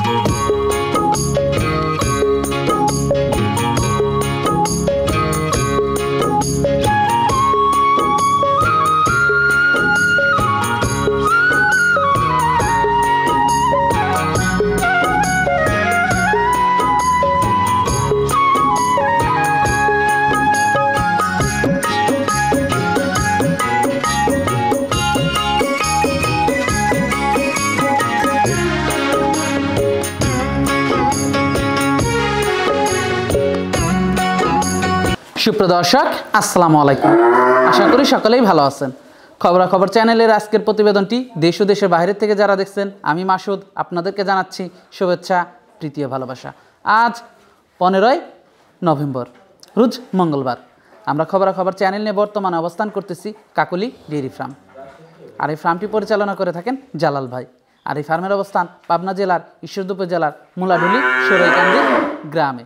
সুপ্রদর্শক আসসালামু আলাইকুম, আশা করি সকলেই ভালো আছেন। খবরাখবর চ্যানেলের আজকের প্রতিবেদনটি দেশ ও দেশের বাইরে থেকে যারা দেখছেন, আমি মাসুদ আপনাদেরকে জানাচ্ছি শুভেচ্ছা, প্রীতি ও ভালোবাসা। আজ 15ই নভেম্বর, রোজ মঙ্গলবার। আমরা খবরাখবর চ্যানেল নিয়ে বর্তমানে অবস্থান করতেছি কাকলি ডেইরি ফার্ম। আর এই ফার্মটি পরিচালনা করে থাকেন জালাল ভাই। আর এই ফার্মের অবস্থান পাবনা জেলার ঈশ্বরদী উপজেলার মুলাডুলি সরাইকান্দি গ্রামে।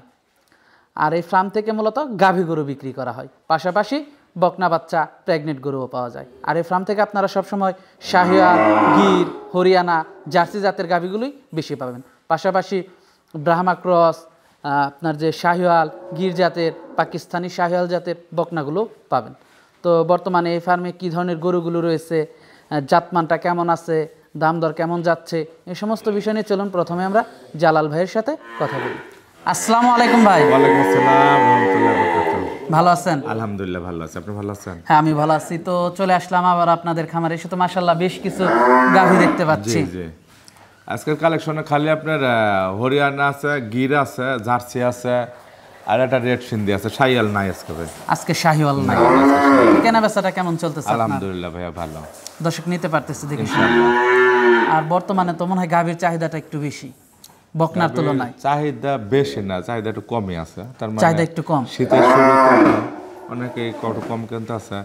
আর এই ফার্ম থেকে মূলত গাভী গরু বিক্রি করা হয়, পাশাপাশি বকনা বাচ্চা, প্রেগনেন্ট গরুও পাওয়া যায়। আর এই ফার্ম থেকে আপনারা সবসময় শাহিওয়াল, গির, হরিয়ানা, জার্সি জাতের গাভীগুলোই বেশি পাবেন। পাশাপাশি ব্রাহ্মা ক্রস, আপনার যে শাহিওয়াল, গির জাতের, পাকিস্তানি শাহিওয়াল জাতের বকনাগুলো পাবেন। তো বর্তমানে এই ফার্মে কী ধরনের গরুগুলো রয়েছে, জাতমানটা কেমন আছে, দাম দর কেমন যাচ্ছে, এই সমস্ত বিষয় নিয়ে চলুন প্রথমে আমরা জালাল ভাইয়ের সাথে কথা বলি। আসসালামু আলাইকুম ভাই। ওয়ালাইকুম আসসালাম রাহমাতুল্লাহি ওয়া বারাকাতুহু। ভালো আছেন? আলহামদুলিল্লাহ ভালো আছি, আপনি ভালো আছেন? হ্যাঁ আমি ভালো আছি। তো চলে আসলাম আবার আপনাদের খামারে এসে, তো মাশাআল্লাহ বেশ কিছু গাভী দেখতে পাচ্ছি। জি জি, আজকের কালেকশনে খালি আপনার হরিয়ানা আছে, গির আছে, জার্সি আছে, আর একটা রেড সিন্ধি আছে, শাহিওয়াল নাই আজকে ভাই। আজকে শাহিওয়াল নাই। কেনা বেচাটা কেমন চলতেছে? আলহামদুলিল্লাহ ভাইয়া ভালো, দর্শক নিতে পারতেছে দেখি। ইনশাআল্লাহ। আর বর্তমানে তো মনে হয় গাভীর চাহিদাটা একটু বেশি বকনার তুলনায়। চাহিদা বেশি না, চাহিদা একটু কমই আছে। তার মানে চাহিদা একটু কম, শীতের শুরুতে অনেকে একটু কম কিনতে আছে।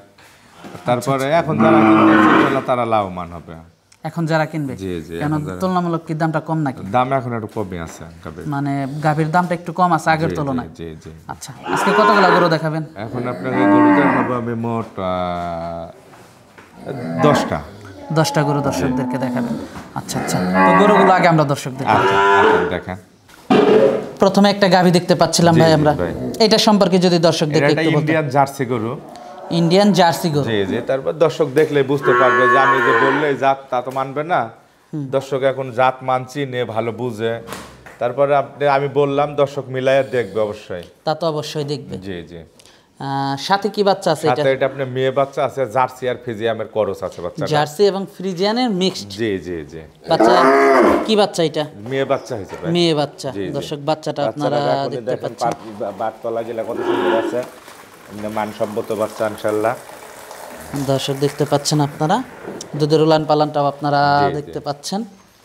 তারপরে এখন যারা কিনতে ইনশাআল্লাহ তারা লাভবান হবে। এখন যারা কিনবে, জি জি, কেন তুলনামূলক কি দামটা কম নাকি? দাম এখন একটু কমই আছে গাভীর, মানে গাভীর দামটা একটু কম আছে আগের তুলনায়। জি জি। আচ্ছা, আজকে কতগুলো গরু দেখাবেন? এখন আপনাকে গরু দেখাবো আমি মোট 10টা গরু দর্শকদেরকে দেখাবেন। আচ্ছা আচ্ছা, তো গরুগুলো আগে আমরা দর্শকদের দেখেন। প্রথমে একটা গাভী দেখতে পাচ্ছিলাম ভাই আমরা, এটা সম্পর্কে যদি দর্শকদেরকে একটু বলতেন। ইন্ডিয়ান জার্সি গরু, ইন্ডিয়ান জার্সি গরু। জি জি। তারপর দর্শক দেখলে বুঝতে পারবে যে আমি যে বললে জাত তা তো মানবে না। দর্শক এখন জাত মানছি নে ভালো বুঝে, তারপরে আমি বললাম দর্শক মিলাইয়া দেখবে অবশ্যই। তা তো অবশ্যই দেখবে। জি জি। সাথে কি বাচ্চা আছে? সাথে এটা আপনার মেয়ে বাচ্চা আছে, জার্সি আর ফ্রিজিয়ামের ক্রস আছে বাচ্চা। জার্সি এবং ফ্রিজিয়ানের মিক্সড। জি জি জি। বাচ্চা কি বাচ্চা এটা? মেয়ে বাচ্চা হয়েছে ভাই, মেয়ে বাচ্চা। দর্শক বাচ্চাটা আপনারা দেখতে পাচ্ছেন, বাটতলা গেলে কত সুন্দর আছে, মানসম্মত বাচ্চা ইনশাআল্লাহ। দর্শক দেখতে পাচ্ছেন আপনারা, দুধের উলান পালানটাও আপনারা দেখতে পাচ্ছেন।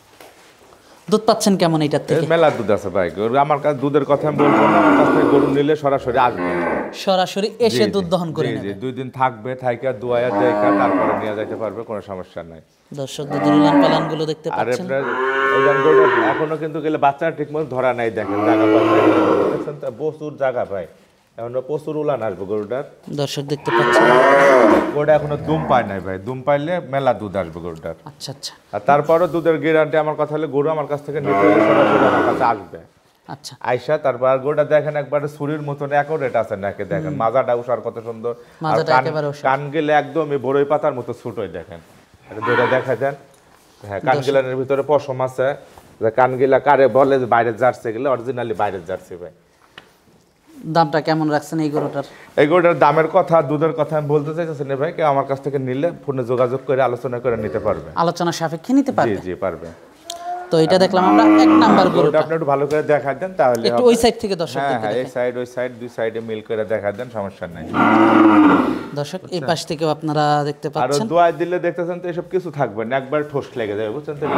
দুধ পাচ্ছেন কেমন এটার থেকে? মেলা দুধ আছে ভাই। আমার কাছে দুধের কথা আমি বলবো না, আমার কাছ থেকে গরু নিলে সরাসরি আসবে, সরাসরি এসে দুধ দহন করে নেবে। জি জি, 2 দিন থাকবে, থাইকা দুয়ায়া দেখা তারপরে নিয়ে যাইতে পারবে, কোনো সমস্যা নাই। দর্শক দুধের উলান পালান গুলো দেখতে পাচ্ছেন। আর আপনার গরু এখনো কিন্তু গেলে বাচ্চা ঠিকমতো ধরা নাই, দেখেন জায়গা পাচ্ছেন, দেখছেন তো প্রচুর জায়গা ভাই, এখনো প্রচুর উলান আসবে গরুটার। দর্শক দেখতে পাচ্ছেন গরুটা এখনো দুম পায় নাই ভাই, দুম পাইলে মেলা দুধ আসবে গরুটার। আচ্ছা আচ্ছা। আর তারপরও দুধের গ্যারান্টি আমার কথা হলে গরু আমার কাছ থেকে নিতে হলে সরাসরি আমার কাছে আসবে। আচ্ছা, আয়সা তারপর গরুটা দেখেন একবারে ছুরির মতন অ্যাকুরেট আছে নাকি, দেখেন মাজাটা উষার কত সুন্দর, কান গেলে একদম বড়ই পাতার মতো ছোটই, দেখেন দুইটা দেখা দেন। হ্যাঁ, কান গিলানের ভিতরে পশম আছে, কান গিলা কারে বলে বাইরের জার্সি গেলে অরিজিনালি বাইরের জার্সি ভাই। দামটা কেমন রাখছেন এই গরুটার? এই গরুটার দামের কথা, দুধের কথা আমি বলতে চাইতেছি না ভাই, কেউ আমার কাছ থেকে নিলে ফোনে যোগাযোগ করে আলোচনা করে নিতে পারবে, আলোচনা সাপেক্ষে নিতে পারবে। জি জি পারবে। তো এটা দেখলাম আমরা এক নাম্বার গরুটা, আপনি একটু ভালো করে দেখাই দেন তাহলে একটু ওই সাইড থেকে দর্শক দেখতে। হ্যাঁ, এই সাইড ওই সাইড দুই সাইডে মিল করে দেখাই দেন, সমস্যা নাই। দর্শক এই পাশ থেকেও আপনারা দেখতে পাচ্ছেন। আর দোয়া দিলে দেখতেছেন তো এসব কিছু থাকবে না, একবার ঠোস লেগে যাবে, বুঝছেন তো,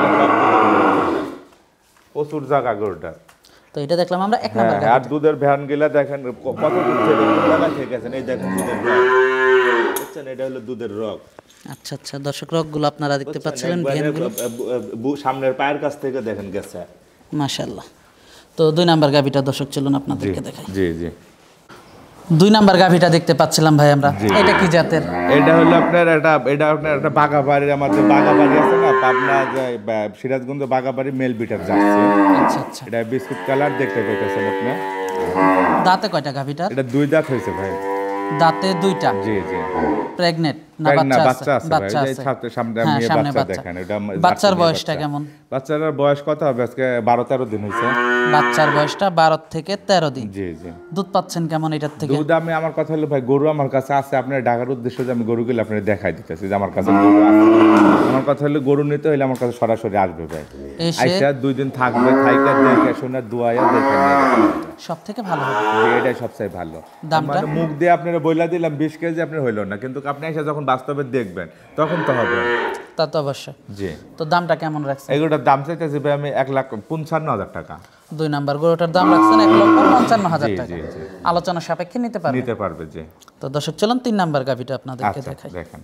প্রচুর জায়গা গরুটা। তো এটা দেখলাম আমরা এক নাম্বার। আর দুধের ভ্যান গিলা দেখেন কত দুধ থেকে কোন জায়গা থেকে গেছেন, এই দেখেন দুধের রগ, বুঝছেন, এটা হলো দুধের রগ। আচ্ছা আচ্ছা, দর্শক রগগুলো আপনারা দেখতে পাচ্ছিলেন, ভ্যানগুলো সামনের পায়ের কাছ থেকে দেখেন গেছে, মাশাআল্লাহ। তো 2 নাম্বার গাবিটা দর্শক চলুন আপনাদেরকে দেখাই। জি জি। 2 নাম্বার গাভীটা দেখতে পাচ্ছিলাম ভাই আমরা, এটা কি জাতের? এটা হলো আপনার একটা বাগাবাড়ির, আমাদের বাগাবাড়ি আছে না পাবনা, সিরাজগঞ্জ বাগাবাড়ি মেল বিটার জার্সি। আচ্ছা আচ্ছা, এটা বিস্কুট কালার দেখতে পাইতেছেন আপনি। দাঁতে কয়টা গাভীটা? এটা 2 দাঁত হয়েছে ভাই। দাঁতে 2টা? জি জি। প্রেগনেন্ট না বাচ্চা আছে? বাচ্চা আছে, সামনে বাচ্চা দেখেন। এটা বাচ্চার বয়সটা কেমন? বাচ্চার বয়স কত হবে আজকে? 12-13 দিন হয়েছে। বাচ্চার বয়সটা 12 থেকে 13 দিন। জি জি। দুধ পাচ্ছেন কেমন এটার থেকে? দুধ আমি, আমার কথা হলো ভাই, গরু আমার কাছে আছে, আপনার ঢাকার উদ্দেশ্যে যে আমি গরুগুলো আপনার দেখাই দিতেছি যে আমার কাছে গরু আছে। আমার কথা হলো গরু নিতে হলে আমার কাছে সরাসরি আসবে ভাই, আইসা 2 দিন থাকবে, থাইকা দেখে শুনে দুয়ায়া দেখে সব থেকে ভালো হবে। এটাই সবচেয়ে ভালো। মানে মুখ দিয়ে আপনারা বইলা দিলাম 20 কেজি আপনার হইলো না, কিন্তু আপনি এসে যখন বাস্তবে দেখবেন তখন তো হবে। তা তো অবশ্যই। জি। তো দামটা কেমন রাখছেন? এগুলোর দাম চাইতেছি ভাই আমি 1,55,000 টাকা। 2 নাম্বার গরুটার দাম রাখছেন 1,55,000 টাকা। আলোচনা সাপেক্ষে নিতে পারবে। জি। তো দর্শক চলুন 3 নাম্বার গাভীটা আপনাদেরকে দেখাই। দেখেন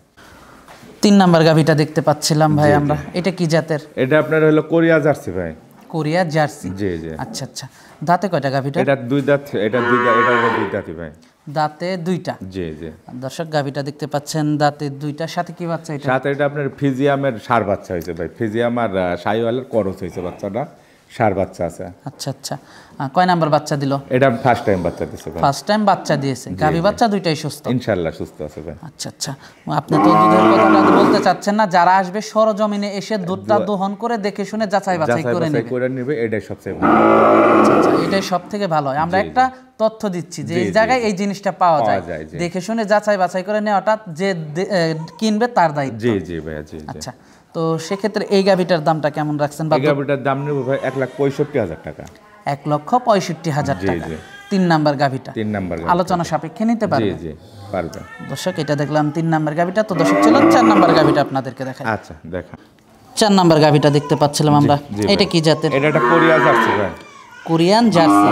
3 নাম্বার গাভীটা দেখতে পাচ্ছিলাম ভাই আমরা, এটা কি জাতের? এটা আপনার হলো কোরিয়া জার্সি ভাই। Korea jersey? জি জি। আচ্ছা আচ্ছা, দাঁতে কয়টা গাভীটা? এটা 2 দাঁত, এটা 2 দাঁত, এটা 2 দাঁতই ভাই। দাঁতে 2টা? জি জি। দর্শক গাভীটা দেখতে পাচ্ছেন দাঁতে 2টা, সাথে কি বাচ্চা এটা? সাথে এটা আপনার ফিজিয়ামের ষাঁড় বাচ্চা হয়েছে ভাই, ফিজিয়াম আর শাহিওয়ালের করস হয়েছে বাচ্চাটা, ষাঁড় বাচ্চা আছে। আচ্ছা আচ্ছা, কয় নাম্বার বাচ্চা দিল? এটা ফার্স্ট টাইম বাচ্চা দিয়েছে ভাই। ফার্স্ট টাইম বাচ্চা দিয়েছে। গাভী বাচ্চা 2টাই সুস্থ? ইনশাআল্লাহ সুস্থ আছে ভাই। আচ্ছা আচ্ছা, আপনি তো দুধের কথাটা বলতে চাচ্ছেন না, যারা আসবে সরজমিনে এসে দুধটা দহন করে দেখে শুনে যাচাই বাছাই করে নেবে, এটাই সবচেয়ে ভালো। আচ্ছা আচ্ছা, এটাই সবথেকে ভালো হয়। আমরা একটা তথ্য দিচ্ছি যে এই জায়গায় এই জিনিসটা পাওয়া যায়, দেখে শুনে যাচাই বাছাই করে নেওয়াটা যে কিনবে তার দায়িত্ব। জি জি ভাই, জি। আচ্ছা, তো সেক্ষেত্রে এই গাভীটার দামটা কেমন রাখছেন? এই গাভীটার দাম নেব ভাই 1,65,000 টাকা। 1,65,000 টাকা। 3 নাম্বার গাভীটা? 3 নাম্বার। আলোচনা সাপেক্ষে নিতে পারবে? জি জি পারবে। দর্শক এটা দেখলাম 3 নাম্বার গাভীটা। তো দর্শক চলুন 4 নাম্বার গাভীটা আপনাদেরকে দেখাই। আচ্ছা দেখা। 4 নাম্বার গাভীটা দেখতে পাচ্ছিলাম আমরা, এটা কি জাতের? এটা একটা কোরিয়া জার্সি ভাই। Korean jersey.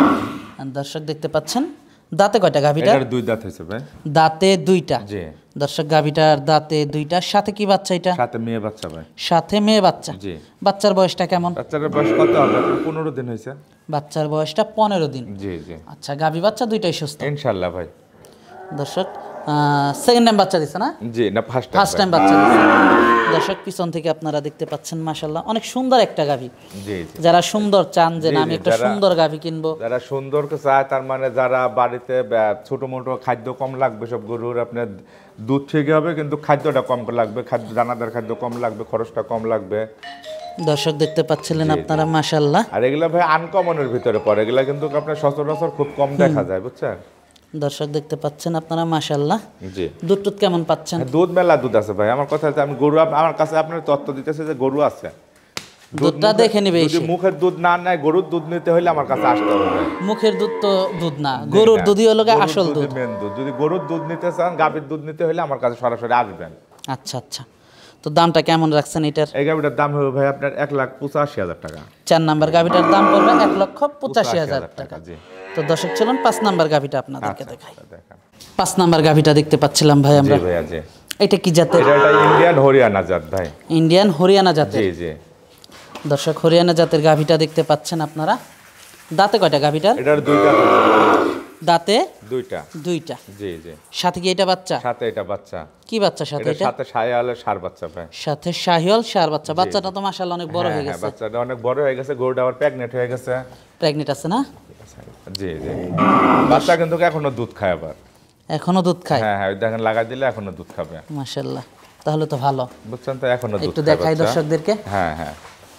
দর্শক দেখতে পাচ্ছেন দাঁতে কয়টা গাভীটা? এটার 2 দাঁত হইছে ভাই। দাঁতে 2টা? জি। দর্শক গাভীটার দাঁতে 2টা, সাথে কি বাচ্চা এটা? সাথে মেয়ে বাচ্চা ভাই। সাথে মেয়ে বাচ্চা? জি। বাচ্চার বয়সটা কেমন? বাচ্চার বয়স কত হবে? 15 দিন হইছে। বাচ্চার বয়সটা 15 দিন? জি জি। আচ্ছা, গাভী বাচ্চা 2টাই সুস্থ ইনশাআল্লাহ ভাই। দর্শক সেকেন্ড টাইম বাচ্চা দিছে না? জি না, ফার্স্ট টাইম বাচ্চা দিছে। দর্শক পিছন থেকে আপনারা দেখতে পাচ্ছেন মাশাআল্লাহ অনেক সুন্দর একটা গাভী। জি জি। যারা সুন্দর চান যে আমি একটা সুন্দর গাভী কিনবো, যারা সুন্দরকে চায়, তার মানে যারা বাড়িতে ছোট মোটো খাদ্য কম লাগবে, সব গরুর আপনার দুধ ঠিক হবে কিন্তু খাদ্যটা কম লাগবে, দানাদার খাদ্য কম লাগবে, খরচটা কম লাগবে। দর্শক দেখতে পাচ্ছিলেন আপনারা মাশাআল্লাহ। আর এগুলা ভাই আনকমনের ভিতরে পড়ে, এগুলা কিন্তু আপনার সচরাচর খুব কম দেখা যায়, বুঝছেন? দর্শক দেখতে পাচ্ছেন আপনারা মাশাআল্লাহ। জি। দুধ কেমন পাচ্ছেন? দুধ মেলা দুধ আছে ভাই। আমার কথা হচ্ছে আমি গরু, আমার কাছে আপনার তথ্য দিতেছে যে গরু আছে, দুধটা দেখে নিবে। যদি মুখের দুধ না নেয়, গরুর দুধ নিতে হলে আমার কাছে আসতে হবে। মুখের দুধ তো দুধ না, গরুর দুধই হলো আসল দুধ, মেন দুধ। যদি গরুর দুধ নিতে চান, গাভীর দুধ নিতে হলে আমার কাছে সরাসরি আসবেন। আচ্ছা আচ্ছা, তো দামটা কেমন রাখছেন এটার? এই গাভীটার দাম হবে ভাই আপনার 1,85,000 টাকা। 4 নাম্বার গাভীটার দাম পড়বে 1,85,000 টাকা। জি। তো দর্শক চলুন 5 নাম্বার গাভীটা আপনাদেরকে দেখাই। 5 নাম্বার গাভীটা দেখতে পাচ্ছিলাম ভাই আমরা। জি ভাই, জি। এটা কি জাতের? এটা ইন্ডিয়ান হরিয়ানা জাত ভাই। ইন্ডিয়ান হরিয়ানা জাতের? জি জি। দর্শক হরিয়ানা জাতের গাভীটা দেখতে পাচ্ছেন আপনারা। দাঁতে কয়টা গাভীটার? এটার 2টা। দাঁতে 2টা? 2টা। জি জি। সাথে কি এটা বাচ্চা? সাথে এটা বাচ্চা। কি বাচ্চা সাথে এটা? সাথে শাহিওয়ালের ষাঁড় বাচ্চা ভাই। সাথে শাহিওয়াল ষাঁড় বাচ্চা। বাচ্চাটা তো মাশাআল্লাহ অনেক বড় হয়ে গেছে। বাচ্চাটা অনেক বড় হয়ে গেছে, গরুটা আবার প্রেগন্যান্ট হয়ে গেছে। প্রেগন্যান্ট আছে না? জি জি। বাচ্চা কিন্তু এখনো দুধ খায়, আবার এখনো দুধ খায়? হ্যাঁ হ্যাঁ, দেখেন লাগাই দিলে এখনো দুধ খাবে। মাশাআল্লাহ, তাহলে তো ভালো, বুঝছেন? তো এখনো দুধ একটু দেখাই দর্শকদেরকে। হ্যাঁ হ্যাঁ,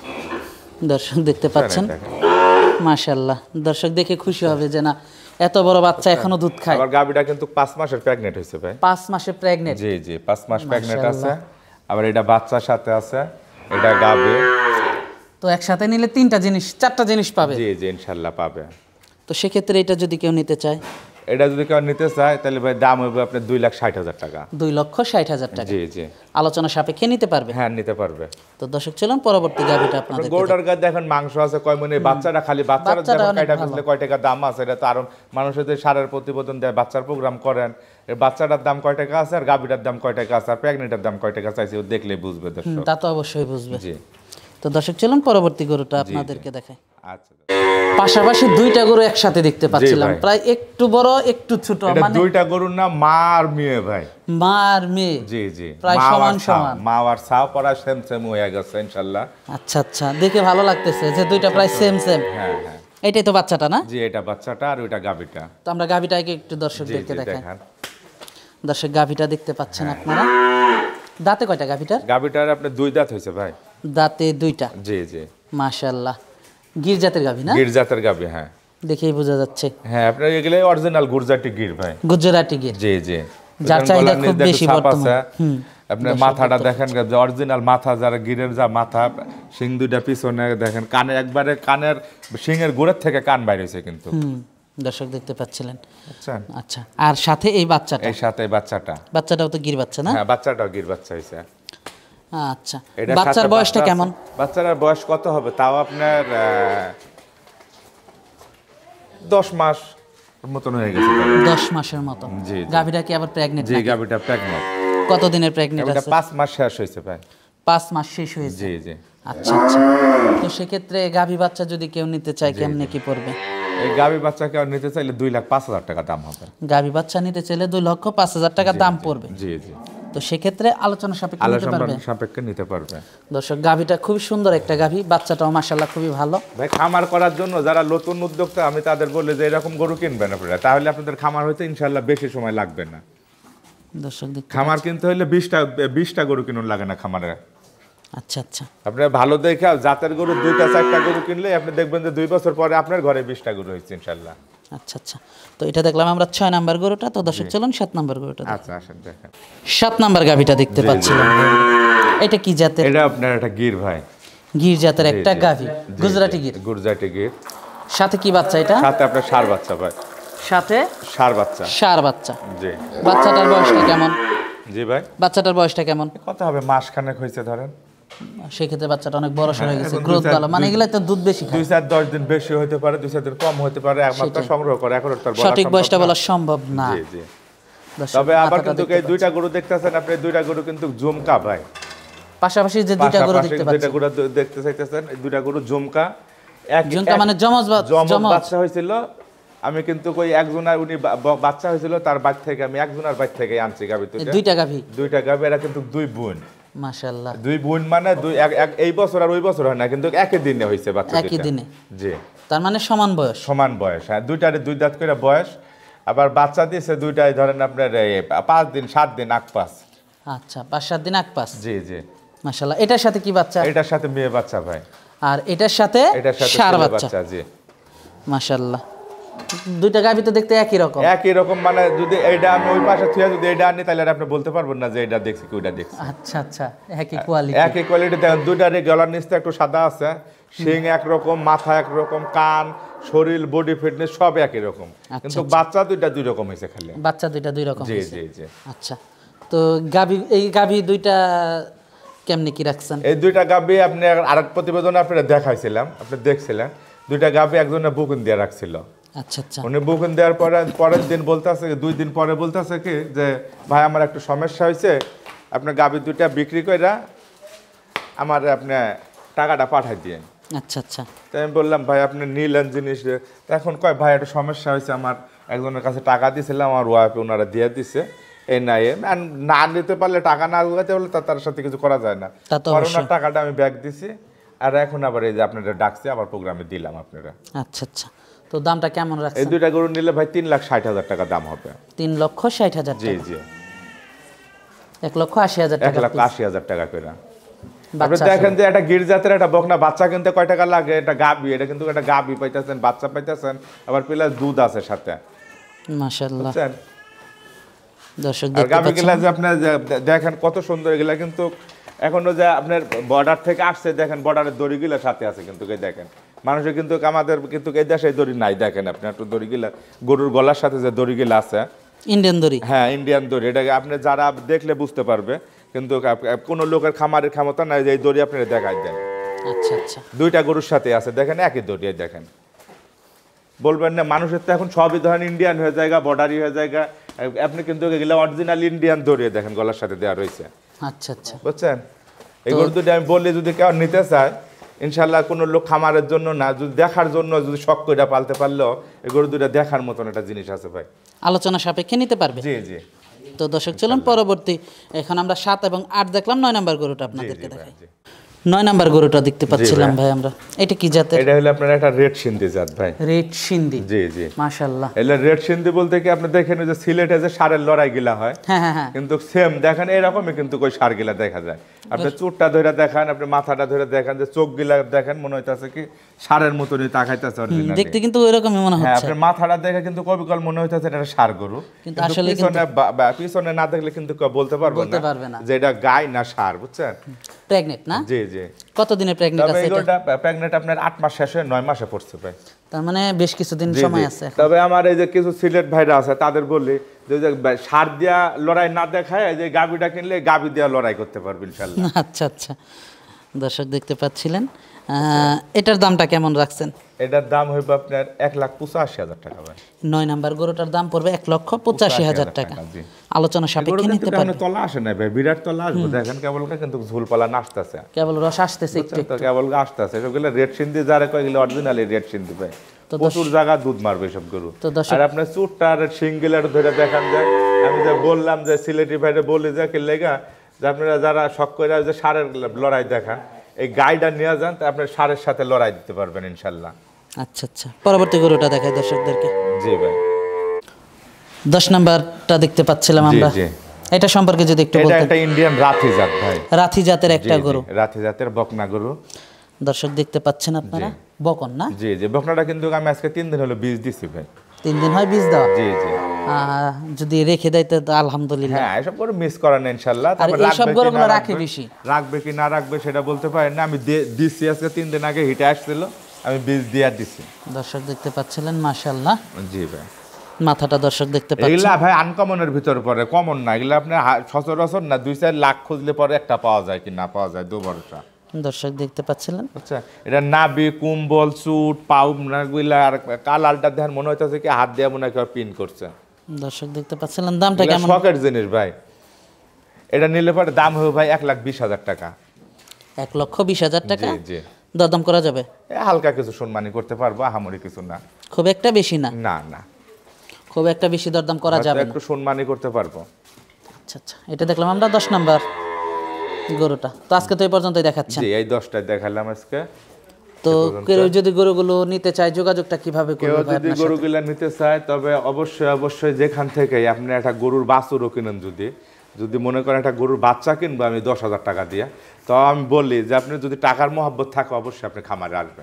দর্শক দেখতে পাচ্ছেন মাশাআল্লাহ। দর্শক দেখে খুশি হবে যে না এত বড় বাচ্চা এখনো দুধ খায়। আবার গাভীটা কিন্তু 5 মাসের প্রেগন্যান্ট হইছে ভাই। 5 মাসে প্রেগন্যান্ট? জি জি, 5 মাস প্রেগন্যান্ট আছে। আবার এটা বাচ্চার সাথে আছে, এটা গাভী। তো একসাথে নিলে 3টা জিনিস 4টা জিনিস পাবে? জি জি ইনশাআল্লাহ পাবে। তো সেক্ষেত্রে এটা যদি কেউ নিতে চায়? এটা যদি কেউ নিতে চায় তাহলে ভাই দাম হবে আপনার 2,60,000 টাকা। 2,60,000 টাকা? জি জি। আলোচনা সাপেক্ষে নিতে পারবে? হ্যাঁ নিতে পারবে। তো দর্শক চলুন পরবর্তী গাভীটা আপনাদের। গরুটার গায়ে দেখেন মাংস আছে কয় মনে, বাচ্চাটা খালি বাচ্চাটা দেখেন কয়টা বেচলে কয় টাকা দাম আছে। এটা তো আর মানুষের যে সারের প্রতিবেদন দেয়, বাচ্চার প্রোগ্রাম করেন, এর বাচ্চাটার দাম কয় টাকা আছে আর গাভীটার দাম কয় টাকা আছে আর প্রেগন্যান্টের দাম কয় টাকা চাইছে, দেখলে বুঝবে দর্শক। তা তো অবশ্যই বুঝবে। জি। তো দর্শক চলুন পরবর্তী গরুটা আপনাদেরকে দেখাই। আচ্ছা পাশাপাশি দুইটা গরু একসাথে দেখতে পাচ্ছিলাম, প্রায় একটু বড় একটু ছোট, মানে দুইটা গরুর নাম মা আর মেয়ে ভাই। মা আর মেয়ে, জি জি, প্রায় সমান সমান, মা আর ছাও পড়া সেম সেম হয়ে গেছে ইনশাআল্লাহ। আচ্ছা আচ্ছা, দেখে ভালো লাগতেছে যে দুইটা প্রায় সেম সেম। হ্যাঁ হ্যাঁ, এটাই তো বাচ্চাটা না? জি, এটা বাচ্চাটা আর ওইটা গাভীটা। তো আমরা গাভীটাকে একটু দর্শকদেরকে দেখাই। দর্শক গাভীটা দেখতে পাচ্ছেন আপনারা। দাঁতে কয়টা গাভীটার? গাভীটার আপনার 2 দাঁত হয়েছে ভাই। দাঁতে 2টা? জি জি, মাশাআল্লাহ। গির জাতের গাভী না? গির জাতের গাভী, হ্যাঁ দেখেই বোঝা যাচ্ছে। হ্যাঁ, আপনার এগুলো অরিজিনাল গুজরাটি গির ভাই। গুজরাটি গির, জি জি, যার চাহিদা খুব বেশি বর্তমানে। আপনার মাথাটা দেখেন, অরিজিনাল মাথা, যারা গিরের যা মাথা, শিং দুইটা পিছনে দেখেন, কানে একবারে কানের শিংয়ের গোড়ের থেকে কান বাইরে হয়েছে কিন্তু। দর্শক দেখতে পাচ্ছিলেন। আচ্ছা, আর সাথে এই বাচ্চাটা? এই সাথে বাচ্চাটা। বাচ্চাটাও তো গির বাচ্চা না? হ্যাঁ, বাচ্চাটাও গির বাচ্চা হয়েছে। আচ্ছা, বাচ্চার বয়সটা কেমন? বাচ্চার বয়স কত হবে, তাও আপনার 10 মাস মতন হয়ে গেছে। 10 মাসের মতো। গাভীটা কি আবার প্রেগন্যান্ট? জি, গাভীটা প্রেগন্যান্ট। কত দিনের প্রেগন্যান্ট আছে? 5 মাস শেষ হয়েছে ভাই। 5 মাস শেষ হয়েছে। জি জি। আচ্ছা আচ্ছা, তো সেক্ষেত্রে গাভী বাচ্চা যদি কেউ নিতে চায় কেমনে কি পড়বে? এই গাভী বাচ্চা কেউ নিতে চাইলে 2,05,000 টাকা দাম হবে। গাভী বাচ্চা নিতে চাইলে 2,05,000 টাকা দাম পড়বে। জি জি, তো সেক্ষেত্রে আলোচনা সাপেক্ষে নিতে পারবে? আলোচনা সাপেক্ষে নিতে পারবে। দর্শক, গাভীটা খুব সুন্দর একটা গাভী, বাচ্চাটাও মাশাআল্লাহ খুবই ভালো। ভাই, খামার করার জন্য যারা নতুন উদ্যোক্তা, আমি তাদের বলি যে এরকম গরু কিনবেন আপনারা, তাহলে আপনাদের খামার হইতে ইনশাআল্লাহ বেশি সময় লাগবে না। দর্শক, খামার কিনতে হলে 20টা গরু কিনুন লাগে না খামারে। আচ্ছা আচ্ছা, আপনি ভালো দেখে জাতের গরু 2টা-4টা গরু কিনলে আপনি দেখবেন যে 2 বছর পরে আপনার ঘরে 20টা গরু হয়েছে ইনশাআল্লাহ। আচ্ছা আচ্ছা, তো এটা দেখলাম আমরা 6 নাম্বার গরুটা। তো দর্শক চলুন 7 নাম্বার গরুটা। আচ্ছা, আসেন দেখেন। 7 নাম্বার গাভীটা দেখতে পাচ্ছিলাম। এটা কি জাতের? এটা আপনার একটা গির ভাই। গির জাতের একটা গাভী, গুজরাটি গির। গুজরাটি গির। সাথে কি বাচ্চা এটা? সাথে আপনার ষাঁড় বাচ্চা ভাই। সাথে ষাঁড় বাচ্চা। ষাঁড় বাচ্চা। জি। বাচ্চাটার বয়সটা কেমন? জি ভাই, বাচ্চাটার বয়সটা কেমন? কত হবে, মাস খানেক হয়েছে ধরেন। সেই ক্ষেত্রে বাচ্চাটা অনেক বড় সর হয়ে গেছে, গ্রোথ ভালো, মানে এগুলা তো দুধ বেশি খায়। 2-4-10 দিন বেশি হতে পারে, 2-4 দিন কম হতে পারে, একমাত্র সংগ্রহ করে এখন তার সঠিক বয়সটা বলা সম্ভব না। জি জি। তবে আবার কিন্তু এই 2টা গরু দেখতেছেন আপনি, 2টা গরু কিন্তু জুমকা ভাই। পাশাপাশি যে 2টা গরু দেখতে পাচ্ছেন, 2টা গরু দেখতে চাইতেছেন, এই 2টা গরু জুমকা। জুমকা মানে জমজ বাচ্চা হয়েছিল। আমি কিন্তু কই একজনের উনি বাচ্চা হয়েছিল, তার বাড়ি থেকে আমি একজনের বাড়ি থেকে আনছি গাভী। 2টা গাভী? 2টা গাভী, এরা কিন্তু 2 বোন। মাশাআল্লাহ, 2 বোন মানে এই বছর আর ওই বছর হয় না, কিন্তু একই দিনে হয়েছে বাচ্চা। একই দিনে? জি। তার মানে সমান বয়স? সমান বয়স, হ্যাঁ। 2টারে 2 দাঁত করে বয়স। আবার বাচ্চা দিয়েছে 2টাই ধরেন আপনার 5 দিন 7 দিন আকপাস। আচ্ছা, 5-7 দিন আকপাস। জি জি, মাশাআল্লাহ। এটার সাথে কি বাচ্চা? এটার সাথে মেয়ে বাচ্চা ভাই। আর এটার সাথে ষাঁড় বাচ্চা। জি, মাশাআল্লাহ। 2টা গাভী তো দেখতে একই রকম। একই রকম, মানে যদি এইটা আমি ওই পাশে থুয়া যদি এটা আনি তাহলে আপনি বলতে পারবেন না যে এটা দেখছি কি ওইটা দেখছি। আচ্ছা আচ্ছা, একই কোয়ালিটি। একই কোয়ালিটি দেখেন, 2টারই গলার নিচটা একটু সাদা আছে, শিং একরকম, মাথা একরকম, কান, শরীর, বডি ফিটনেস সব একই রকম, কিন্তু বাচ্চা 2টা 2 রকম হয়েছে খালি। বাচ্চা 2টা 2 রকম। জি জি জি। আচ্ছা, তো এই গাভী 2টা কেমনে কি রাখছেন? এই 2টা গাভী আপনি আরেক প্রতিবেদনে আপনারা দেখাইছিলাম, আপনি দেখছিলেন। 2টা গাভী একজনে বুকুন দিয়ে রাখছিল। আচ্ছা আচ্ছা, উনি বুকুন দেওয়ার পরের দিন বলতেছে, 2 দিন পরে বলতেছে কি যে ভাই আমার একটু সমস্যা হয়েছে, আপনার গাভী 2টা বিক্রি করে আমার আপনি টাকাটা পাঠাই দিয়েন। আচ্ছা আচ্ছা, তাই আমি বললাম ভাই আপনি নিলেন জিনিস, এখন কয় ভাই একটা সমস্যা হয়েছে, আমার একজনের কাছে টাকা দিয়েছিলাম, আমার ওয়াইফ ওনারা দিয়ে দিছে, এই নাই না নিতে পারলে, টাকা না দিতে পারলে তার সাথে কিছু করা যায় না। করোনার টাকাটা আমি ব্যাক দিছি, আর এখন আবার এই যে আপনারা ডাকছে আবার প্রোগ্রামে দিলাম আপনারা। আচ্ছা আচ্ছা, তো দামটা কেমন রাখছেন? এই 2টা গরু নিলে ভাই 3,60,000 টাকা দাম হবে। 3,60,000 জি জি, 1,80,000 টাকা। 1,80,000 টাকা করে। আপনি দেখেন যে একটা গির জাতের একটা বকনা বাচ্চা কিনতে কয় টাকা লাগে, এটা গাভী, এটা কিন্তু একটা গাভী পাইতেছেন, বাচ্চা পাইতেছেন, আবার প্লাস দুধ আছে সাথে। মাশাআল্লাহ। দর্শক দেখতে পাচ্ছেন গাভী গুলা যে আপনি দেখেন কত সুন্দর, এগুলা কিন্তু এখনো যে আপনার বর্ডার থেকে আসছে, দেখেন বর্ডারের দড়িগুলা সাথে আছে, কিন্তু দেখেন মানুষের কিন্তু আমাদের কিন্তু এই দেশে দড়ি নাই, দেখেন আপনি একটু দড়িগুলা গরুর গলার সাথে যে দড়িগুলা আছে, ইন্ডিয়ান দড়ি। হ্যাঁ, ইন্ডিয়ান দড়ি। এটাকে আপনি যারা দেখলে বুঝতে পারবে, কিন্তু কোনো লোকের খামারের ক্ষমতা নাই যে এই দড়ি আপনারা দেখাই দেন। আচ্ছা আচ্ছা, 2টা গরুর সাথে আছে, দেখেন একই দড়ি। দেখেন বলবেন না, মানুষের তো এখন সবই ধরেন ইন্ডিয়ান হয়ে যায়, বর্ডারি হয়ে যায়, আপনি কিন্তু এগুলো অরিজিনাল ইন্ডিয়ান দড়ি দেখেন গলার সাথে দেওয়া রয়েছে। আচ্ছা আচ্ছা, বুঝছেন? এই গরু দুটো আমি বললে যদি কেউ নিতে চায়, ইনশাল্লাহ কোনো লোক খামারের জন্য না, যদি দেখার জন্য যদি শখ করে পালতে পারলেও এই গরু দুইটা দেখার মতন একটা জিনিস আছে ভাই। আলোচনা সাপেক্ষে নিতে পারবে। জি জি। তো দর্শক চলুন পরবর্তী, এখন আমরা 7 এবং 8 দেখলাম, 9 নাম্বার গরুটা আপনাদেরকে দেখাই। 9 নাম্বার গরুটা দেখতে পাচ্ছিলাম ভাই আমরা, এটা কি জাতের? এটা হলো আপনার একটা রেড সিন্ধি জাত ভাই। রেড সিন্ধি, জি জি মাশাআল্লাহ। এলা রেড সিন্ধি বলতে কি আপনি দেখেন যে সিলেটে যে ষাঁড়ের লড়াই গিলা হয়, হ্যাঁ হ্যাঁ হ্যাঁ, কিন্তু সেম দেখেন এরকমই কিন্তু কই ষাঁড় গিলা দেখা যায়। আপনি চুটটা ধরে দেখেন, আপনি মাথাটা ধরে দেখেন, যে চোখ গিলা দেখেন মনে হইতাছে কি ষাঁড়ের মতনই তাকাইতাছে অরিজিনালি, দেখতে কিন্তু ওইরকমই মনে হ্যাঁ হচ্ছে। আপনি মাথাটা দেখে কিন্তু কবিকল মনে হইতাছে এটা ষাঁড় গরু, কিন্তু আসলে পিছনে না দেখলে কিন্তু কেউ বলতে পারবে না যে এটা গাই না ষাঁড়, বুঝছেন? প্রেগনেন্ট না? জি জি। কত দিনের প্রেগনেন্ট আছে এটা? এটা প্রেগনেন্ট আপনার 8 মাস শেষে 9 মাসে পড়ছে ভাই। তার মানে বেশ কিছুদিন সময় আছে। তবে আমার এই যে কিছু সিলেট ভাইরা আছে তাদের বলি যে সার দিয়া লড়াই না দেখায়, এই যে গাবিটা কিনলে গাবি দিয়া লড়াই করতে পারবে ইনশাআল্লাহ। আচ্ছা আচ্ছা, দর্শক দেখতে পাচ্ছিলেন, এটার দামটা কেমন রাখছেন? এটার দাম হইবে আপনার 1,85,000 টাকা ভাই। 9 নাম্বার গরুটার দাম পড়বে 1,85,000 টাকা। আলোচনা সাপেক্ষে নিতে পারবে। তলা আসে না ভাই, বিরাট তলা আসবে দেখেন, কেবল কিন্তু ঝুলপালা নাচতেছে, কেবল রস আসতেছে একটু, কেবল আসতেছে। সবগুলো রেড সিন্ধি যারা কয় গেলে অরিজিনালি রেড সিন্ধি ভাই, প্রচুর জায়গা দুধ মারবে সব গরু। আর আপনার চুটটা আর সিঙ্গেলের ধরে দেখান যায়, আমি যে বললাম যে সিলেটি ভাইরে বলি যে কি লেগা যে আপনারা যারা শখ করে যে ষাঁড়ের লড়াই দেখান, এই গাইডা নিয়ে যান, তা আপনি ষাঁড়ের সাথে লড়াই দিতে পারবেন ইনশাল্লাহ। আচ্ছা আচ্ছা, পরবর্তী গরুটা দেখাই দর্শকদেরকে। জি ভাই, 10 নাম্বারটা দেখতে পাচ্ছিলাম আমরা, এটা সম্পর্কে যদি একটু বলতেন। এটা একটা ইন্ডিয়ান রাথি জাত ভাই, রাথি জাতের একটা গরু, রাথি জাতের বকনা গরু। দর্শক দেখতে পাচ্ছেন আপনারা, বকন না? জি জি, বকনাটা কিন্তু আমি আজকে 3 দিন হলো বীজ দিছি ভাই। 3 দিন হয় বীজ দেওয়া? জি জি। যদি রেখে দেয় তো আলহামদুলিল্লাহ। হ্যাঁ, এসব গরু মিস করেন না ইনশাআল্লাহ। আর এই সব গরুগুলো রাখে বেশি, রাখবে কি না রাখবে সেটা বলতে পারেন না। আমি দিছি আজকে 3 দিন আগে হিটে আসছিল, আমি বীজ দিয়ে দিছি। দর্শক দেখতে পাচ্ছিলেন, মাশাআল্লাহ। জি ভাই, মাথাটা দর্শক দেখতে পাচ্ছেন, এগুলা ভাই আনকমনের ভিতর পড়ে, কমন না এগুলা। আপনি সচরাচর না 2-4 লাখ খুঁজলে পরে একটা পাওয়া যায় কি না পাওয়া যায়, দু ভরসা। দর্শক দেখতে পাচ্ছিলেন, আচ্ছা, এটা নাবি কুম্বল চুট পাউগুলা আর কালালটা দেখেন মনে হইতাছে কি হাত দিয়ে মনে হয় পিন করছে। দর্শক দেখতে পাচ্ছিলেন, দামটা কেমন? শখের জিনিস ভাই, এটা নিলে পরে দাম হবে ভাই 1,20,000 টাকা। 1,20,000 টাকা? জি জি। দরদাম করা যাবে? হালকা কিছু সম্মানী করতে পারবো, আহামরি কিছু না। খুব একটা বেশি না? না না, খুব একটা বেশি দরদাম করা যাবে না, একটু সম্মানী করতে পারবো। আচ্ছা আচ্ছা, এটা দেখলাম আমরা 10 নাম্বার গরুটা। তো আজকে তো এই পর্যন্তই দেখাচ্ছেন। জি, এই 10টা দেখালাম আজকে। তো কেউ যদি গরুগুলো নিতে চায় যোগাযোগটা কিভাবে করবে? কেউ যদি গরুগুলো নিতে চায় তবে অবশ্যই যেখান থেকে আপনি একটা গরুর বাছুরও কিনেন, যদি মনে করেন একটা গরুর বাচ্চা কিনবো আমি 10,000 টাকা দিয়ে, তো আমি বলি যে আপনি যদি টাকার মহব্বত থাকে অবশ্যই আপনি খামারে আসবেন।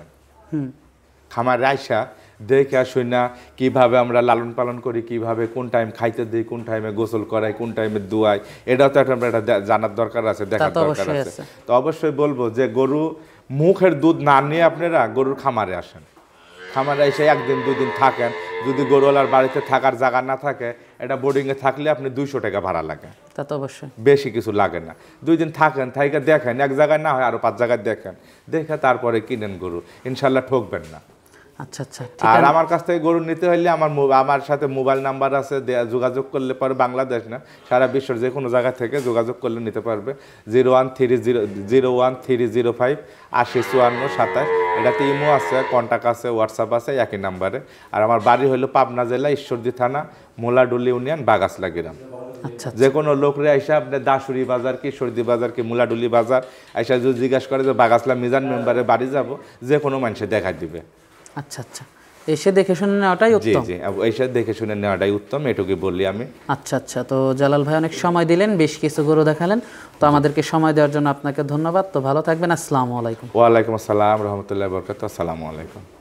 খামারে আইসা দেখে শুনা কিভাবে আমরা লালন পালন করি, কিভাবে কোন টাইম খাইতে দিই, কোন টাইমে গোসল করাই, কোন টাইমে দুয়াই, এটাও তো একটা জানার দরকার আছে, দেখার দরকার আছে। তো অবশ্যই বলবো যে গরু মুখের দুধ না নিয়ে আপনারা গরুর খামারে আসেন। খামারে এসে 1 দিন 2 দিন থাকেন। যদি গরুওয়ালার বাড়িতে থাকার জায়গা না থাকে, এটা বোর্ডিংয়ে থাকলে আপনি 200 টাকা ভাড়া লাগে, তা তো অবশ্যই বেশি কিছু লাগে না। 2 দিন থাকেন, থাইকা দেখেন, এক জায়গায় না হয় আরো 5 জায়গায় দেখেন, দেখে তারপরে কিনেন গরু, ইনশাল্লাহ ঠকবেন না। আচ্ছা আচ্ছা। আর আমার কাছ থেকে গরু নিতে হলে আমার সাথে মোবাইল নাম্বার আছে, যোগাযোগ করলে পরে বাংলাদেশ না সারা বিশ্বের যে কোনো জায়গা থেকে যোগাযোগ করলে নিতে পারবে। 01305805427। এটাতে ইমো আছে, কন্ট্যাক্ট আছে, হোয়াটসঅ্যাপ আছে একই নাম্বারে। আর আমার বাড়ি হলো পাবনা জেলা ঈশ্বরদী থানা, মোলাডুলি ইউনিয়ন, বাগাসলা গ্রাম। আচ্ছা, যে কোনো লোকরে আইসা আপনি দাসুরি বাজার কি সর্দি বাজার কি মুলাডুলি বাজার আইসা যদি জিজ্ঞাসা করে যে বাগাসলা মিজান মেম্বারে বাড়ি যাব, যে কোনো মানুষে দেখাই দিবে। আচ্ছা আচ্ছা, এসে দেখে শুনে নেওয়াটাই উত্তম। জি জি, এসে দেখে শুনে নেওয়াটাই উত্তম, এটুকুই বললি আমি। আচ্ছা আচ্ছা, তো জালাল ভাই অনেক সময় দিলেন, বেশ কিছু গরু দেখালেন, তো আমাদেরকে সময় দেওয়ার জন্য আপনাকে ধন্যবাদ। তো ভালো থাকবেন, আসসালামু আলাইকুম। ওয়ালাইকুম আসসালাম রহমতুল্লাহি ওয়া বারাকাতুহু। আসসালামু আলাইকুম।